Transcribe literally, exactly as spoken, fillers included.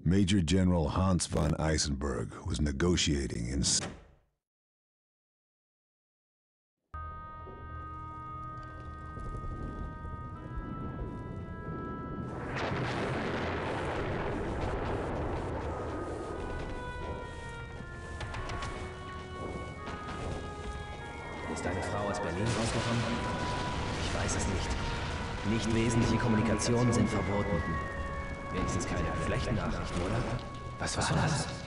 Major General Hans von Eisenberg was negotiating in... Ist deine Frau aus Berlin rausgekommen? Ich weiß es nicht. Nicht wesentliche Kommunikationen sind verboten. Wenigstens keine schlechten Nachrichten, oder? Was war das?